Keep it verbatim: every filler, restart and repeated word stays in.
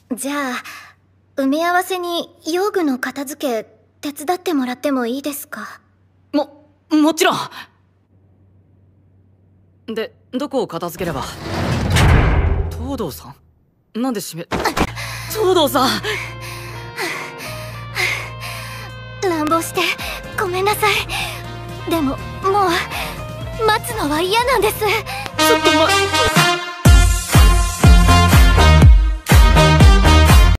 じゃあ埋め合わせに用具の片付け手伝ってもらってもいいですか？ ももちろん。でどこを片付ければ。東堂さん、なんで閉め。東堂さん、 乱暴してごめんなさい。でももう待つのは嫌なんです。 ちょっとま